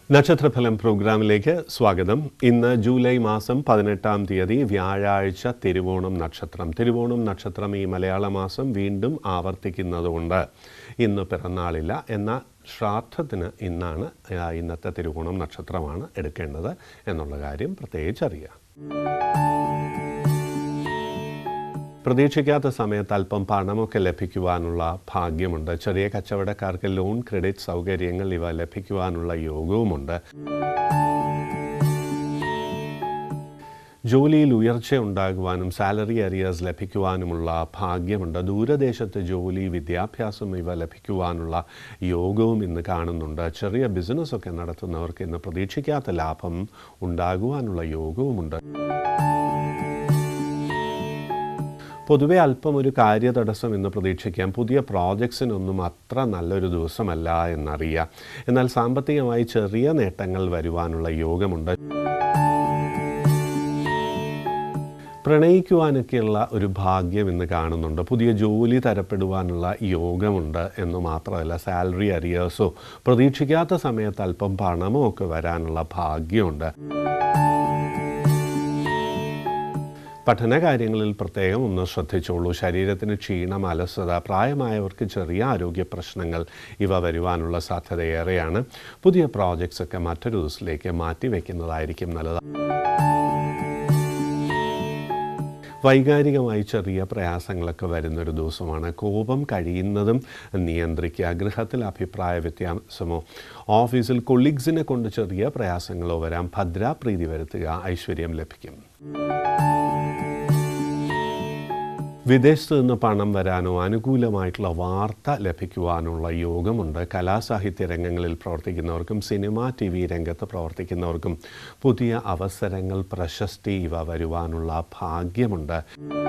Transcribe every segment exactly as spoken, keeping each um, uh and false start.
നക്ഷത്രഫലം പ്രോഗ്രാമിലേക്ക് സ്വാഗതം. ഇന്ന് ജൂലൈ മാസം പതിനെട്ടാം തീയതി വ്യാഴാഴ്ച തിരുവോണം നക്ഷത്രം. തിരുവോണം നക്ഷത്രം ഈ മലയാള മാസം വീണ്ടും ആവർത്തിക്കുന്നതുകൊണ്ട് ഇന്ന് പിറന്നാളില്ല. എന്നാൽ ശ്രാദ്ധത്തിന് ഇന്നാണ് ഇന്നത്തെ തിരുവോണം നക്ഷത്രമാണ് എടുക്കേണ്ടത് എന്നുള്ള കാര്യം പ്രത്യേകിച്ച് അറിയാം. പ്രതീക്ഷിക്കാത്ത സമയത്ത് അല്പം പണമൊക്കെ ലഭിക്കുവാനുള്ള ഭാഗ്യമുണ്ട്. ചെറിയ കച്ചവടക്കാർക്ക് ലോൺ, ക്രെഡിറ്റ് സൗകര്യങ്ങൾ ഇവ ലഭിക്കുവാനുള്ള യോഗവുമുണ്ട്. ജോലിയിൽ ഉയർച്ച ഉണ്ടാകുവാനും സാലറി അരിയേഴ്സ് ലഭിക്കുവാനുമുള്ള ഭാഗ്യമുണ്ട്. ദൂരദേശത്ത് ജോലി, വിദ്യാഭ്യാസം ഇവ ലഭിക്കുവാനുള്ള യോഗവും ഇന്ന് കാണുന്നുണ്ട്. ചെറിയ ബിസിനസ്സൊക്കെ നടത്തുന്നവർക്ക് ഇന്ന് പ്രതീക്ഷിക്കാത്ത ലാഭം ഉണ്ടാകുവാനുള്ള യോഗവുമുണ്ട്. പൊതുവെ അല്പം ഒരു കാര്യതടസ്സം എന്ന് പ്രതീക്ഷിക്കാം. പുതിയ പ്രോജക്ട്സിനൊന്നും അത്ര നല്ലൊരു ദിവസമല്ല എന്നറിയാം. എന്നാൽ സാമ്പത്തികമായി ചെറിയ നേട്ടങ്ങൾ വരുവാനുള്ള യോഗമുണ്ട്. പ്രണയിക്കുവാനൊക്കെയുള്ള ഒരു ഭാഗ്യം ഇന്ന് കാണുന്നുണ്ട്. പുതിയ ജോലി തരപ്പെടുവാനുള്ള യോഗമുണ്ട് എന്ന് മാത്രമല്ല, സാലറി അരിയേഴ്സോ പ്രതീക്ഷിക്കാത്ത സമയത്ത് അല്പം പണമോ ഒക്കെ വരാനുള്ള ഭാഗ്യമുണ്ട്. പഠനകാര്യങ്ങളിൽ പ്രത്യേകം ഒന്ന് ശ്രദ്ധിച്ചോളൂ. ശരീരത്തിന് ക്ഷീണം, അലസത, പ്രായമായവർക്ക് ചെറിയ ആരോഗ്യ പ്രശ്നങ്ങൾ ഇവ വരുവാനുള്ള സാധ്യതയേറെയാണ്. പുതിയ പ്രോജക്ട്സ് ഒക്കെ മറ്റൊരു ദിവസത്തിലേക്ക് മാറ്റിവെക്കുന്നതായിരിക്കും നല്ലത്. വൈകാരികമായി ചെറിയ പ്രയാസങ്ങളൊക്കെ വരുന്നൊരു ദിവസമാണ്. കോപം കഴിയുന്നതും നിയന്ത്രിക്കുക. ഗൃഹത്തിൽ അഭിപ്രായ വ്യത്യാസമോ ഓഫീസിൽ കൊളീഗ്സിനെ കൊണ്ട് ചെറിയ പ്രയാസങ്ങളോ വരാം. ഭദ്രാപ്രീതി വരുത്തുക, ഐശ്വര്യം ലഭിക്കും. വിദേശത്ത് നിന്ന് പണം വരാനോ അനുകൂലമായിട്ടുള്ള വാർത്ത ലഭിക്കുവാനുള്ള യോഗമുണ്ട്. കലാസാഹിത്യ രംഗങ്ങളിൽ പ്രവർത്തിക്കുന്നവർക്കും സിനിമ, ടി വി രംഗത്ത് പ്രവർത്തിക്കുന്നവർക്കും പുതിയ അവസരങ്ങൾ, പ്രശസ്തി ഇവ വരുവാനുള്ള ഭാഗ്യമുണ്ട്.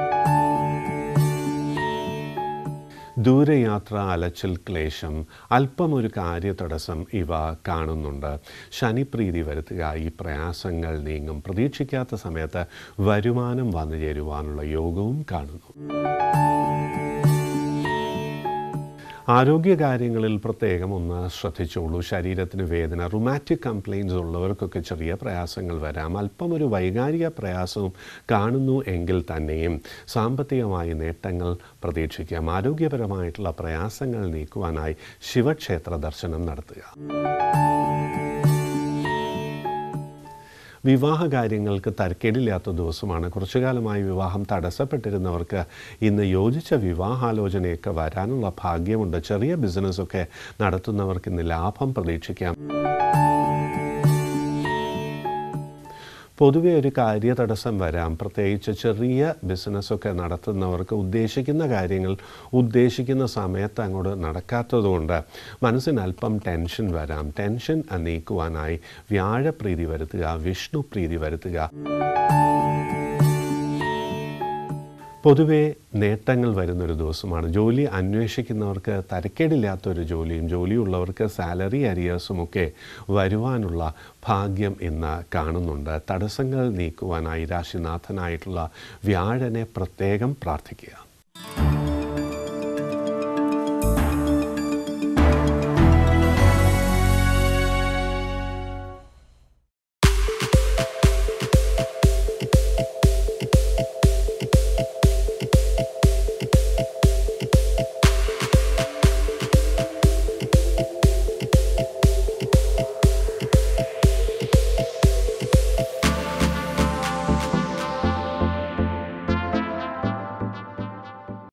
ദൂരയാത്ര, അലച്ചിൽ, ക്ലേശം, അല്പം ഒരു കാര്യതടസ്സം ഇവ കാണുന്നുണ്ട്. ശനിപ്രീതി വരുത്തുക, ഈ പ്രയാസങ്ങൾ നീങ്ങും. പ്രതീക്ഷിക്കാത്ത സമയത്ത് വരുമാനം വന്നു ചേരുവാനുള്ള യോഗവും കാണുന്നു. ആരോഗ്യകാര്യങ്ങളിൽ പ്രത്യേകം ഒന്ന് ശ്രദ്ധിച്ചോളൂ. ശരീരത്തിന് വേദന, റുമാറ്റിക് കംപ്ലയിൻസ് ഉള്ളവർക്കൊക്കെ ചെറിയ പ്രയാസങ്ങൾ വരാം. അല്പം ഒരു വൈകാരിക പ്രയാസവും കാണുന്നു എങ്കിൽ തന്നെയും സാമ്പത്തികമായ നേട്ടങ്ങൾ പ്രതീക്ഷിക്കാം. ആരോഗ്യപരമായിട്ടുള്ള പ്രയാസങ്ങൾ നീക്കുവാനായി ശിവക്ഷേത്ര ദർശനം നടത്തുക. വിവാഹ കാര്യങ്ങൾക്ക് തരക്കേടില്ലാത്ത ദിവസമാണ്. കുറച്ചു കാലമായി വിവാഹം തടസ്സപ്പെട്ടിരുന്നവർക്ക് ഇന്ന് യോജിച്ച വിവാഹാലോചനയൊക്കെ വരാനുള്ള ഭാഗ്യമുണ്ട്. ചെറിയ ബിസിനസ്സൊക്കെ നടത്തുന്നവർക്ക് ഇന്ന് ലാഭം പ്രതീക്ഷിക്കാം. പൊതുവെ ഒരു കാര്യതടസ്സം വരാം. പ്രത്യേകിച്ച് ചെറിയ ബിസിനസ്സൊക്കെ നടത്തുന്നവർക്ക് ഉദ്ദേശിക്കുന്ന കാര്യങ്ങൾ ഉദ്ദേശിക്കുന്ന സമയത്ത് അങ്ങോട്ട് നടക്കാത്തതുകൊണ്ട് മനസ്സിന് അല്പം ടെൻഷൻ വരാം. ടെൻഷൻ നീക്കുവാനായി വ്യാഴപ്രീതി വരുത്തുക, വിഷ്ണു പ്രീതി വരുത്തുക. പൊതുവെ നേട്ടങ്ങൾ വരുന്നൊരു ദിവസമാണ്. ജോലി അന്വേഷിക്കുന്നവർക്ക് തരക്കേടില്ലാത്തൊരു ജോലിയും ജോലിയുള്ളവർക്ക് സാലറി അരിയേഴ്സുമൊക്കെ വരുവാനുള്ള ഭാഗ്യം ഇന്ന് കാണുന്നുണ്ട്. തടസ്സങ്ങൾ നീക്കുവാനായി രാശിനാഥനായിട്ടുള്ള വ്യാഴനെ പ്രത്യേകം പ്രാർത്ഥിക്കുക.